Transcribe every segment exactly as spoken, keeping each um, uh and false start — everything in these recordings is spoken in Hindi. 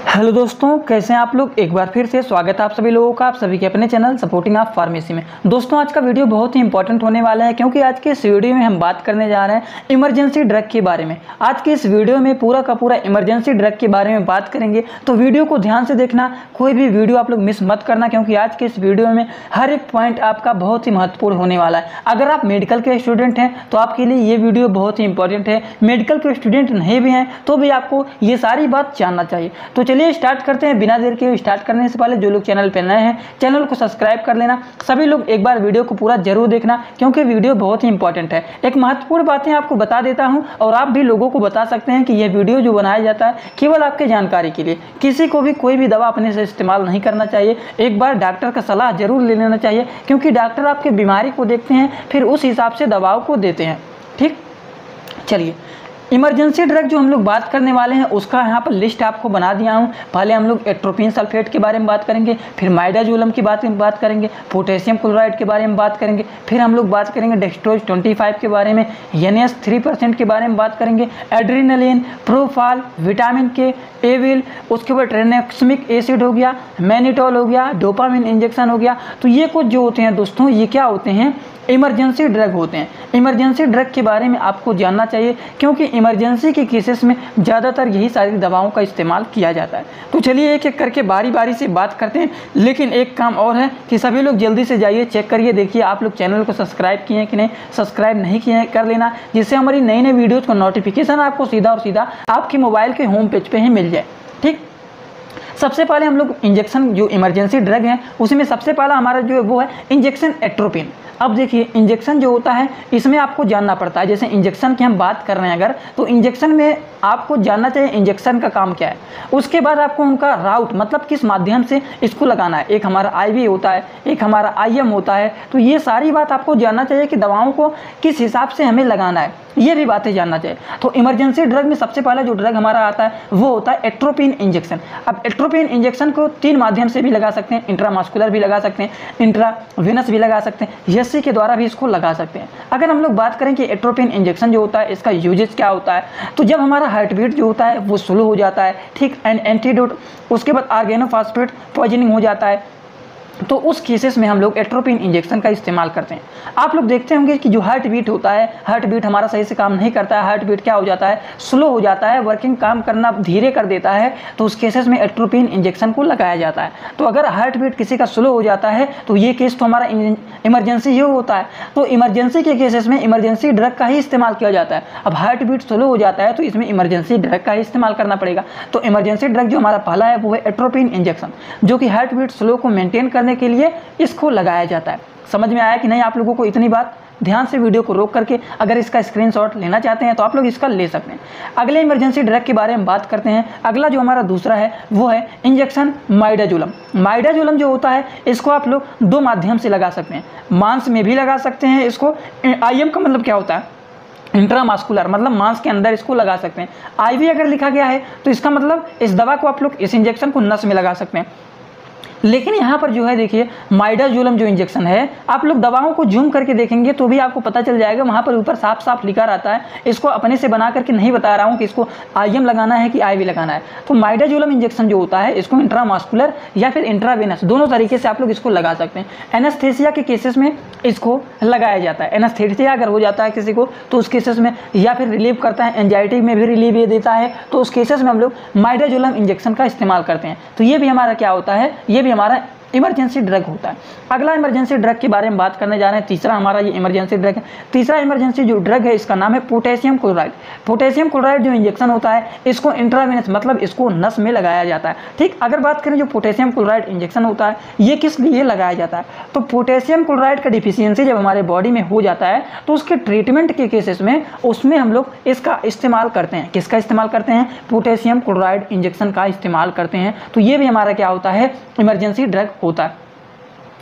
हेलो दोस्तों, कैसे हैं आप लोग। एक बार फिर से स्वागत है आप सभी लोगों का आप सभी के अपने चैनल सपोर्टिंग ऑफ फार्मेसी में। दोस्तों आज का वीडियो बहुत ही इंपॉर्टेंट होने वाला है, क्योंकि आज के इस वीडियो में हम बात करने जा रहे हैं इमरजेंसी ड्रग के बारे में। आज के इस वीडियो में पूरा का पूरा इमरजेंसी ड्रग के बारे में बात करेंगे, तो वीडियो को ध्यान से देखना, कोई भी वीडियो आप लोग मिस मत करना, क्योंकि आज के इस वीडियो में हर एक पॉइंट आपका बहुत ही महत्वपूर्ण होने वाला है। अगर आप मेडिकल के स्टूडेंट हैं तो आपके लिए ये वीडियो बहुत ही इंपॉर्टेंट है। मेडिकल के स्टूडेंट नहीं भी हैं तो भी आपको ये सारी बात जानना चाहिए। तो चलिए स्टार्ट करते हैं। बिना देर के स्टार्ट करने से पहले जो लोग चैनल पर नए हैं चैनल को सब्सक्राइब कर लेना। सभी लोग एक बार वीडियो को पूरा जरूर देखना, क्योंकि वीडियो बहुत ही इंपॉर्टेंट है। एक महत्वपूर्ण बातें आपको बता देता हूं, और आप भी लोगों को बता सकते हैं कि यह वीडियो जो बनाया जाता है केवल आपके जानकारी के लिए। किसी को भी कोई भी दवा अपने से इस्तेमाल नहीं करना चाहिए। एक बार डॉक्टर का सलाह जरूर ले लेना चाहिए, क्योंकि डॉक्टर आपकी बीमारी को देखते हैं, फिर उस हिसाब से दवाओं को देते हैं। ठीक, चलिए इमरजेंसी ड्रग जो हम लोग बात करने वाले हैं उसका यहाँ पर लिस्ट आपको बना दिया हूँ। पहले हम लोग एट्रोपिन सल्फेट के बारे में बात करेंगे, फिर माइडाजोलम की बात में बात करेंगे, पोटेशियम क्लोराइड के बारे में बात करेंगे, फिर हम लोग बात करेंगे डेक्सट्रोज ट्वेंटी फाइव के बारे में, एन एस थ्री परसेंट के बारे में बात करेंगे, adrenaline, propofol, vitamin K, Avil, उसके बाद ट्रेनेक्समिक एसिड हो गया, मैनिटोल हो गया, डोपामिन इंजेक्शन हो गया। तो ये कुछ जो होते हैं दोस्तों, ये क्या होते हैं, इमरजेंसी ड्रग होते हैं। इमरजेंसी ड्रग के बारे में आपको जानना चाहिए, क्योंकि इमरजेंसी के केसेस में ज़्यादातर यही सारी दवाओं का इस्तेमाल किया जाता है। तो चलिए एक एक करके बारी बारी से बात करते हैं। लेकिन एक काम और है कि सभी लोग जल्दी से जाइए, चेक करिए, देखिए आप लोग चैनल को सब्सक्राइब किए हैं कि नहीं। सब्सक्राइब नहीं किए हैं कर लेना, जिससे हमारी नई नई वीडियोज़ का नोटिफिकेशन आपको सीधा और सीधा आपके मोबाइल के होम पेज पर ही मिल जाए। ठीक, सबसे पहले हम लोग इंजेक्शन जो इमरजेंसी ड्रग है उसमें सबसे पहला हमारा जो है वो है इंजेक्शन एट्रोपिन। अब देखिए इंजेक्शन जो होता है इसमें आपको जानना पड़ता है। जैसे इंजेक्शन की हम बात कर रहे हैं अगर, तो इंजेक्शन में आपको जानना चाहिए इंजेक्शन का काम क्या है। उसके बाद आपको उनका राउट, मतलब किस माध्यम से इसको लगाना है। एक हमारा आईवी होता है, एक हमारा आईएम होता है। तो ये सारी बात आपको जानना चाहिए कि दवाओं को किस हिसाब से हमें लगाना है, ये भी बातें जानना चाहिए। तो इमरजेंसी ड्रग में सबसे पहला जो ड्रग हमारा आता है वो होता है एट्रोपिन इंजेक्शन। अब एट्रोपिन इंजेक्शन को तीन माध्यम से भी लगा सकते हैं, इंट्रामास्कुलर भी लगा सकते हैं, इंट्रावेनस भी लगा सकते हैं, एससी के द्वारा भी इसको लगा सकते हैं। अगर हम लोग बात करें कि एट्रोपिन इंजेक्शन जो होता है इसका यूजेस क्या होता है, तो जब हमारा हार्ट बीट जो होता है वो स्लो हो जाता है, ठीक, एंड एंटीडोट, उसके बाद ऑर्गेनोफॉस्फेट पॉइजनिंग हो जाता है, तो उस केसेस में हम लोग एट्रोपिन इंजेक्शन का इस्तेमाल करते हैं। आप लोग देखते होंगे कि जो हार्ट बीट होता है, हार्ट बीट हमारा सही से काम नहीं करता है, हार्ट बीट क्या हो जाता है, स्लो हो जाता है, वर्किंग काम करना धीरे कर देता है, तो उस केसेस में एट्रोपिन इंजेक्शन को लगाया जाता है। तो अगर हार्ट बीट किसी का स्लो हो जाता है तो ये केस तो हमारा इमरजेंसी ही होता है। तो इमरजेंसी के केसेस में इमरजेंसी ड्रग का ही इस्तेमाल किया जाता है। अब हार्ट बीट स्लो हो जाता है तो इसमें इमरजेंसी ड्रग का ही इस्तेमाल करना पड़ेगा। तो इमरजेंसी ड्रग जो हमारा पहला है वो है एट्रोपिन इंजेक्शन, जो कि हार्ट बीट स्लो को मेंटेन करने के लिए इसको लगाया जाता है। समझ में आया कि नहीं आप लोगों को इतनी बात? ध्यान से वीडियो को रोक करके अगर इसका स्क्रीनशॉट लेना चाहते हैं तो आप लोग इसका ले सकते हैं। अगले इमरजेंसी ड्रग के बारे में बात करते हैं। अगला जो हमारा दूसरा है वो है इंजेक्शन माइडाजोलम। माइडाजोलम जो होता है इसको आप लोग दो माध्यम से लगा सकते हैं, मांस में भी लगा सकते हैं इसको। आईएम का मतलब क्या होता है, इंट्रामास्कुलर, मतलब मांस के अंदर इसको लगा सकते हैं। आईवी अगर लिखा गया है तो इसका मतलब इस दवा को आप लोग, इस इंजेक्शन को नस में लगा सकते हैं। लेकिन यहाँ पर जो है देखिए माइडाजोलम जो इंजेक्शन है, आप लोग दवाओं को जूम करके देखेंगे तो भी आपको पता चल जाएगा, वहाँ पर ऊपर साफ साफ लिखा रहता है। इसको अपने से बना करके नहीं बता रहा हूँ कि इसको आईएम लगाना है कि आईवी लगाना है। तो माइडाजोलम इंजेक्शन जो होता है इसको इंट्रामास्कुलर या फिर इंट्रावेनस दोनों तरीके से आप लोग इसको लगा सकते हैं। एनेस्थेसिया के केसेस में इसको लगाया जाता है। एनेस्थेसिया अगर हो जाता है किसी को तो उस केसेस में, या फिर रिलीव करता है, एंजाइटी में भी रिलीव ये देता है, तो उस केसेस में हम लोग माइडाजोलम इंजेक्शन का इस्तेमाल करते हैं। तो ये भी हमारा क्या होता है, ये भी हमारा इमरजेंसी ड्रग होता है। अगला इमरजेंसी ड्रग के बारे में बात करने जा रहे हैं। तीसरा हमारा ये इमरजेंसी ड्रग है। तीसरा इमरजेंसी जो ड्रग है इसका नाम है पोटेशियम क्लोराइड। पोटेशियम क्लोराइड जो इंजेक्शन होता है इसको इंट्रावेनस, मतलब इसको नस में लगाया जाता है। ठीक, अगर बात करें जो पोटेशियम क्लोराइड इंजेक्शन होता है ये किस लिए लगाया जाता है, तो पोटेशियम क्लोराइड का डिफिशियंसी जब हमारे बॉडी में हो जाता है तो उसके ट्रीटमेंट के केसेस में उसमें हम लोग इसका इस्तेमाल करते हैं। किसका इस्तेमाल करते हैं, पोटेशियम क्लोराइड इंजेक्शन का इस्तेमाल करते हैं। तो ये भी हमारा क्या होता है, इमरजेंसी ड्रग होता है।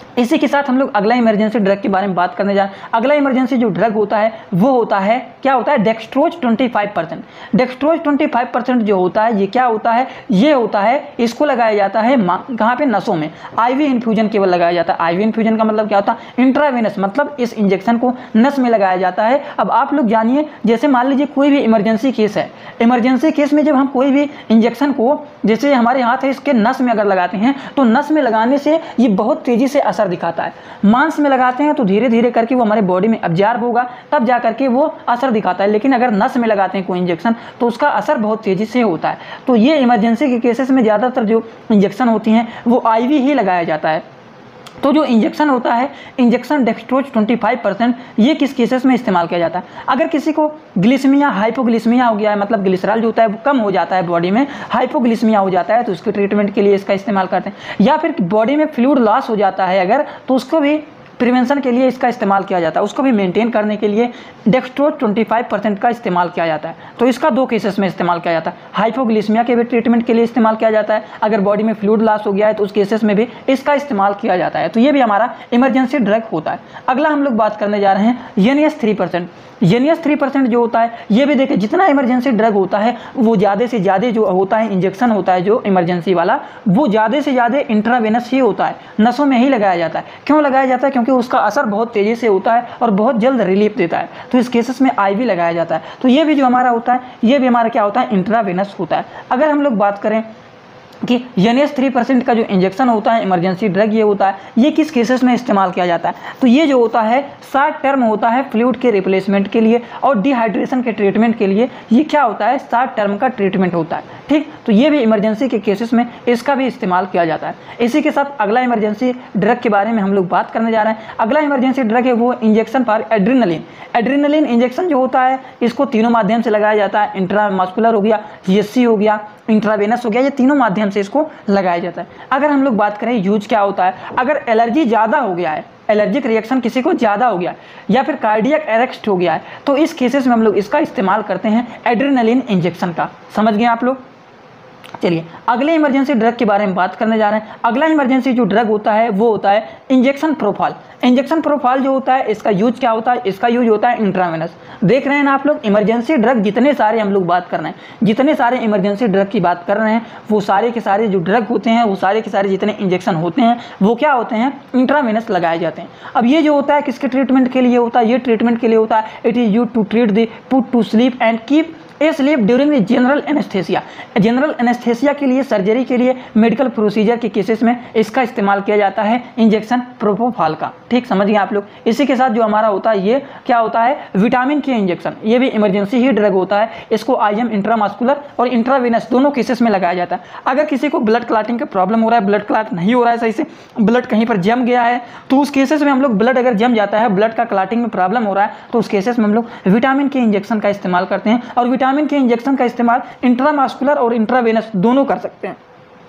इसी के साथ हम लोग अगला इमरजेंसी ड्रग के बारे में बात करने जा रहे हैं। अगला इमरजेंसी जो ड्रग होता है वो होता है, क्या होता है, डेक्सट्रोज पच्चीस परसेंट। डेक्सट्रोज पच्चीस परसेंट जो होता है ये क्या होता है, ये होता है, इसको लगाया जाता है कहाँ पे, नसों में। आईवी इन्फ्यूजन केवल लगाया जाता है। आईवी इन्फ्यूजन का मतलब क्या होता है, इंट्रावेनस, मतलब इस इंजेक्शन को नस में लगाया जाता है। अब आप लोग जानिए, जैसे मान लीजिए कोई भी इमरजेंसी केस है, इमरजेंसी केस में जब हम कोई भी इंजेक्शन को, जैसे हमारे हाथ है, इसके नस में अगर लगाते हैं तो नस में लगाने से ये बहुत तेजी से असर दिखाता है। मांस में लगाते हैं तो धीरे धीरे करके वो हमारे बॉडी में अब्जॉर्ब होगा, तब जा करके वो असर दिखाता है। लेकिन अगर नस में लगाते हैं कोई इंजेक्शन तो उसका असर बहुत तेजी से होता है। तो ये इमरजेंसी के केसेस में ज़्यादातर जो इंजेक्शन होती हैं वो आईवी ही लगाया जाता है। तो जो इंजेक्शन होता है, इंजेक्शन डेक्सट्रोज पच्चीस परसेंट, ये किस केसेस में इस्तेमाल किया जाता है, अगर किसी को ग्लिसमिया, हाइपोग्लिसमिया हो गया है, मतलब ग्लिसरॉल जो होता है वो कम हो जाता है बॉडी में, हाइपोग्लिसमिया हो जाता है, तो उसके ट्रीटमेंट के लिए इसका इस्तेमाल करते हैं। या फिर बॉडी में फ्लूइड लॉस हो जाता है अगर, तो उसको भी प्रिवेंशन के लिए इसका इस्तेमाल किया जाता है, उसको भी मेंटेन करने के लिए डेक्सट्रोज पच्चीस परसेंट का इस्तेमाल किया जाता है। तो इसका दो केसेस में इस्तेमाल किया जाता है, हाइपोग्लिसमिया के भी ट्रीटमेंट के लिए इस्तेमाल किया जाता है, अगर बॉडी में फ्लूइड लॉस हो गया है तो उस केसेस में भी इसका इस्तेमाल किया जाता है। तो ये भी हमारा इमरजेंसी ड्रग होता है। अगला हम लोग बात करने जा रहे हैं NS three percent. NS three percent जो होता है, ये भी देखिए, जितना इमरजेंसी ड्रग होता है वो ज़्यादा से ज़्यादा जो होता है इंजेक्शन होता है जो इमरजेंसी वाला, वो ज़्यादा से ज़्यादा इंट्रावेनस ही होता है, नसों में ही लगाया जाता है। क्यों लगाया जाता है, क्योंकि उसका असर बहुत तेज़ी से होता है और बहुत जल्द रिलीफ देता है। तो इस केसेस में आईवी लगाया जाता है। तो ये भी जो हमारा होता है, ये भी हमारा क्या होता है, इंट्रावेनस होता है। अगर हम लोग बात करें कि एन-एस थ्री परसेंट का जो इंजेक्शन होता है, इमरजेंसी ड्रग ये होता है, ये किस केसेस में इस्तेमाल किया जाता है, तो ये जो होता है शॉर्ट टर्म होता है फ्लूइड के रिप्लेसमेंट के लिए और डिहाइड्रेशन के ट्रीटमेंट के लिए। ये क्या होता है, शॉर्ट टर्म का ट्रीटमेंट होता है, ठीक। तो ये भी इमरजेंसी के केसेस में इसका भी इस्तेमाल किया जाता है। इसी के साथ अगला इमरजेंसी ड्रग के बारे में हम लोग बात करने जा रहे हैं। अगला इमरजेंसी ड्रग है वो injection for adrenaline. Adrenaline injection जो होता है, इसको तीनों माध्यम से लगाया जाता है, इंट्रामस्कुलर हो गया, ईएससी हो गया, इंट्रावेनस हो गया, ये तीनों माध्यम से इसको लगाया जाता है। अगर हम लोग बात करें यूज क्या होता है, अगर एलर्जी ज़्यादा हो गया है, एलर्जिक रिएक्शन किसी को ज़्यादा हो गया या फिर कार्डियक अरेस्ट हो गया है, तो इस केसेस में हम लोग इसका इस्तेमाल करते हैं एड्रेनलिन इंजेक्शन का। समझ गए आप लोग। चलिए अगले इमरजेंसी ड्रग के बारे में बात करने जा रहे हैं। अगला इमरजेंसी जो ड्रग होता है वो होता है इंजेक्शन प्रोफाल। इंजेक्शन प्रोफाल जो होता है, इसका यूज क्या होता है, इसका यूज होता है इंट्रावेनस। देख रहे हैं ना आप लोग, इमरजेंसी ड्रग जितने सारे हम लोग बात कर रहे हैं, जितने सारे इमरजेंसी ड्रग की बात कर रहे हैं, वो सारे के सारे जो ड्रग होते हैं, वो सारे के सारे जितने इंजेक्शन होते हैं वो क्या होते हैं, इंट्रावेनस लगाए जाते हैं। अब ये जो होता है किसके ट्रीटमेंट के लिए होता है, ये ट्रीटमेंट के लिए होता है, it is use to treat the put to sleep and keep a sleep during the general anaesthesia. General anaesthesia के लिए, सर्जरी के लिए, मेडिकल प्रोसीजर के केसेस में इसका इस्तेमाल किया जाता है इंजेक्शन प्रोपोफाल का। ठीक, समझ गए आप लोग। इसी के साथ जो हमारा होता है, ये क्या होता है, विटामिन के इंजेक्शन। ये भी इमरजेंसी ही ड्रग होता है। इसको आईएम इंट्रामस्कुलर और इंट्रावेनस दोनों केसेस में लगाया जाता है। अगर किसी को ब्लड क्लाटिंग का प्रॉब्लम हो रहा है, ब्लड क्लाट नहीं हो रहा है सही से, ब्लड कहीं पर जम गया है, तो उस केसेस में हम लोग, ब्लड अगर जम जाता है, ब्लड का क्लाटिंग में प्रॉब्लम हो रहा है, तो उस केसेस में हम लोग विटामिन के इंजेक्शन का इस्तेमाल करते हैं। और विटामिन के इंजेक्शन का इस्तेमाल इंट्रामस्कुलर और इंट्रावेनस दोनों कर सकते हैं।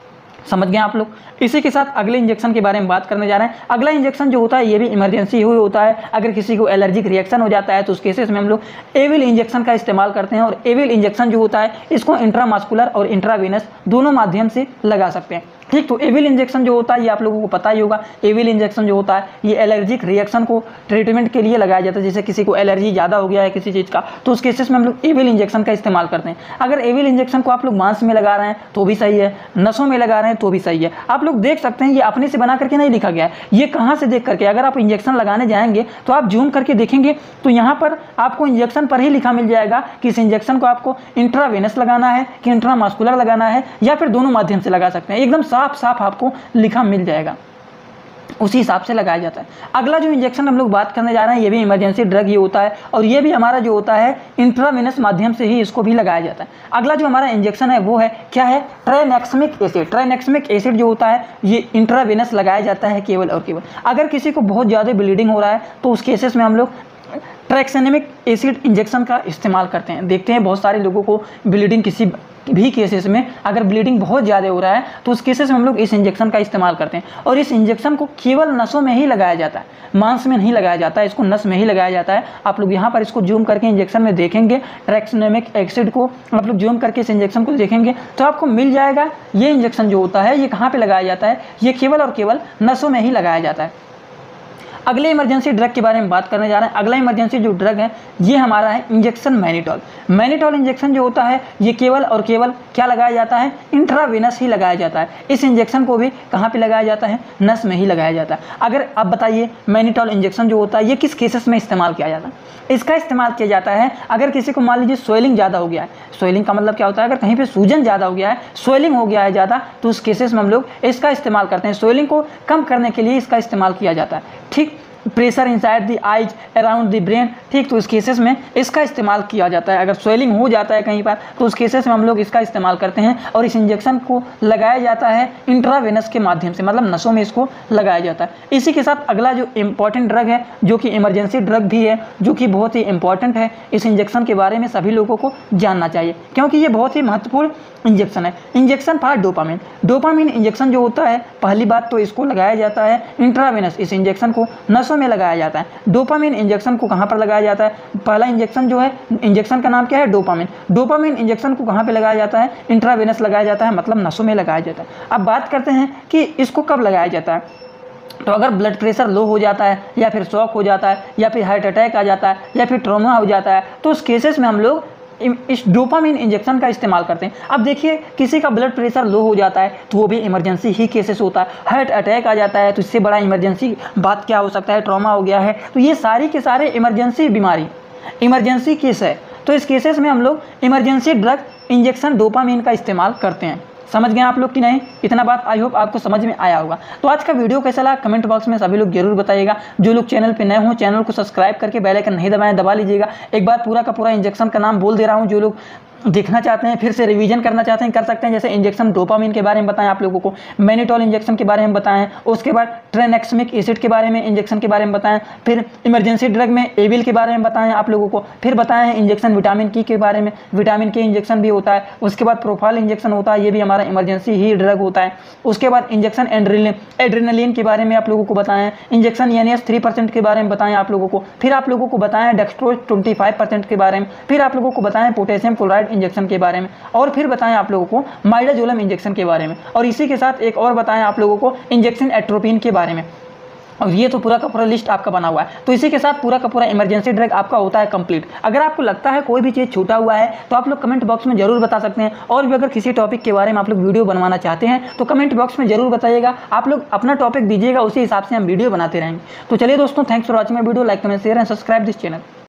समझ गए आप लोग। इसी के साथ अगले इंजेक्शन के बारे में बात करने जा रहे हैं। अगला इंजेक्शन जो होता है ये भी इमरजेंसी ही होता है। अगर किसी को एलर्जिक रिएक्शन हो जाता है तो उस केसेस में हम लोग एविल इंजेक्शन का इस्तेमाल करते हैं। और एविल इंजेक्शन जो होता है इसको इंट्रामस्कुलर और इंट्रावेनस दोनों माध्यम से लगा सकते हैं। ठीक, तो एविल इंजेक्शन जो होता है ये आप लोगों को पता ही होगा। एविल इंजेक्शन जो होता है ये एलर्जिक रिएक्शन को ट्रीटमेंट के लिए लगाया जाता है। जैसे किसी को एलर्जी ज़्यादा हो गया है किसी चीज़ का, तो उस केसेस में हम लोग एविल इंजेक्शन का इस्तेमाल करते हैं। अगर एविल इंजेक्शन को आप लोग मांस में लगा रहे हैं तो भी सही है, नसों में लगा रहे हैं तो भी सही है। आप लोग देख सकते हैं ये अपने से बना करके नहीं लिखा गया है, ये कहाँ से देख करके, अगर आप इंजेक्शन लगाने जाएंगे तो आप जूम करके देखेंगे तो यहाँ पर आपको इंजेक्शन पर ही लिखा मिल जाएगा कि इस इंजेक्शन को आपको इंट्रावेनस लगाना है कि इंट्रामस्कुलर लगाना है, या फिर दोनों माध्यम से लगा सकते हैं। एकदम साफ साफ आपको लिखा मिल जाएगा, उसी हिसाब से लगाया जाता है। अगला जो इंजेक्शन हम लोग बात करने जा रहे हैं ये भी इमरजेंसी ड्रग ही होता है, और ये भी हमारा जो होता है इंट्रावेनस माध्यम से ही इसको भी लगाया जाता है। अगला जो हमारा इंजेक्शन है वो है क्या है, ट्राइनेक्समिक एसिड। ट्राइनेक्समिक एसिड जो होता है ये इंट्रावेनस लगाया जाता है केवल और केवल। अगर किसी को बहुत ज़्यादा ब्लीडिंग हो रहा है तो उस केसेस में हम लोग ट्रैक्सेनेमिक एसिड इंजेक्शन का इस्तेमाल करते हैं। देखते हैं बहुत सारे लोगों को ब्लीडिंग किसी भी केसेस में, अगर ब्लीडिंग बहुत ज़्यादा हो रहा है तो उस केसेस में हम लोग इस इंजेक्शन का इस्तेमाल करते हैं। और इस इंजेक्शन को केवल नसों में ही लगाया जाता है, मांस में नहीं लगाया जाता है, इसको नस में ही लगाया जाता है। आप लोग यहाँ पर इसको जूम करके इंजेक्शन में देखेंगे, ट्रैक्सेनेमिक एसिड को आप लोग जूम करके इस इंजेक्शन को देखेंगे तो आपको मिल जाएगा। ये इंजेक्शन जो होता है ये कहाँ पर लगाया जाता है, ये केवल और केवल नसों में ही लगाया जाता है। अगले इमरजेंसी ड्रग के बारे में बात करने जा रहे हैं। अगला इमरजेंसी जो ड्रग है ये हमारा है इंजेक्शन मैनिटॉल। मैनिटॉल इंजेक्शन जो होता है ये केवल और केवल क्या लगाया जाता है, इंट्रावेनस ही लगाया जाता है। इस इंजेक्शन को भी कहाँ पे लगाया जाता है, नस में ही लगाया जाता है। अगर आप बताइए मैनिटॉल इंजेक्शन जो होता है ये किस केसेस में इस्तेमाल किया जाता है, इसका इस्तेमाल किया जाता है अगर किसी को मान लीजिए स्वेलिंग ज़्यादा हो गया है। स्वेलिंग का मतलब क्या होता है, अगर कहीं पे सूजन ज़्यादा हो गया है, स्वेलिंग हो गया है ज़्यादा, तो उस केसेस में हम लोग इसका इस्तेमाल करते हैं। स्वेलिंग को कम करने के लिए इसका इस्तेमाल किया जाता है। ठीक, pressure inside the eyes around the brain, ठीक, तो इस केसेस में इसका इस्तेमाल किया जाता है। अगर स्वेलिंग हो जाता है कहीं पर तो उस केसेस में हम लोग इसका इस्तेमाल करते हैं और इस इंजेक्शन को लगाया जाता है इंट्रावेनस के माध्यम से, मतलब नसों में इसको लगाया जाता है। इसी के साथ अगला जो इंपॉर्टेंट ड्रग है जो कि इमरजेंसी ड्रग भी है, जो कि बहुत ही इंपॉर्टेंट है, इस इंजेक्शन के बारे में सभी लोगों को जानना चाहिए क्योंकि ये बहुत ही महत्वपूर्ण इंजेक्शन है। Injection for dopamine. Dopamine injection जो होता है, पहली बात तो इसको लगाया जाता है इंट्रावेनस, इस इंजेक्शन को नसों में लगाया जाता है। डोपामिन इंजेक्शन को कहाँ पर लगाया जाता है, पहला इंजेक्शन जो है, इंजेक्शन का नाम क्या है, डोपामिन। डोपामिन इंजेक्शन को कहाँ पे लगाया जाता है, इंट्रावेनस लगाया जाता है, मतलब नसों में लगाया जाता है। अब बात करते हैं कि इसको कब लगाया जाता है। तो अगर ब्लड प्रेशर लो हो जाता है या फिर शॉक हो जाता है या फिर हार्ट अटैक आ जाता है या फिर ट्रॉमा हो जाता है, तो उस केसेस में हम लोग इस डोपामिन इंजेक्शन का इस्तेमाल करते हैं। अब देखिए किसी का ब्लड प्रेशर लो हो जाता है तो वो भी इमरजेंसी ही केसेस होता है। हार्ट अटैक आ जाता है तो इससे बड़ा इमरजेंसी बात क्या हो सकता है, ट्रॉमा हो गया है, तो ये सारी के सारे इमरजेंसी बीमारी, इमरजेंसी केस है। तो इस केसेस में हम लोग इमरजेंसी ड्रग इंजेक्शन डोपामिन का इस्तेमाल करते हैं। समझ गए आप लोग कि नहीं, इतना बात आई होप आपको समझ में आया होगा। तो आज का वीडियो कैसा लगा कमेंट बॉक्स में सभी लोग जरूर बताइएगा। जो लोग चैनल पे नए हों चैनल को सब्सक्राइब करके बेल आइकन नहीं दबाएं, दबा लीजिएगा। एक बार पूरा का पूरा इंजेक्शन का नाम बोल दे रहा हूँ, जो लोग देखना चाहते हैं फिर से रिवीजन करना चाहते हैं कर सकते हैं। जैसे इंजेक्शन डोपामिन के बारे में बताएं आप लोगों को, मैनिटॉल इंजेक्शन के बारे में बताएं, उसके बाद ट्रेनेक्समिक एसिड के बारे में इंजेक्शन के बारे में बताएं, फिर इमरजेंसी ड्रग में एविल के बारे में बताएं आप लोगों को, फिर बताएं इंजेक्शन विटामिन की के बारे में, विटामिन के इंजेक्शन भी होता है। उसके बाद प्रोफाइल इंजेक्शन होता है, ये भी हमारा इमरजेंसी ही ड्रग होता है। उसके बाद इंजेक्शन एड्रेनलिन के बारे में आप लोगों को बताएं, injection N S three percent के बारे में बताएं आप लोगों को, फिर आप लोगों को बताएं डेक्सट्रोज ट्वेंटी फाइव परसेंट के बारे में, फिर आप लोगों को बताएं पोटेशियम क्लोराइड इंजेक्शन के बारे में, और फिर बताएं आप लोगों को माइडाजोलम इंजेक्शन के बारे में, और इसी के साथ एक और बताएं आप लोगों को इंजेक्शन एट्रोपिन के बारे में। और ये तो पूरा का पूरा लिस्ट आपका बना हुआ है। तो इसी के साथ पूरा का पूरा इमरजेंसी ड्रग आपका होता है कंप्लीट। अगर आपको लगता है कोई भी चीज़ छूटा हुआ है तो आप लोग कमेंट बॉक्स में जरूर बता सकते हैं। और भी अगर किसी टॉपिक के बारे में आप लोग वीडियो बनवाना चाहते हैं तो कमेंट बॉक्स में जरूर बताइएगा। आप लोग अपना टॉपिक दीजिएगा, उसी हिसाब से हम वीडियो बनाते रहेंगे। तो चलिए दोस्तों, thanks for watching my video. Like comment share and subscribe this channel.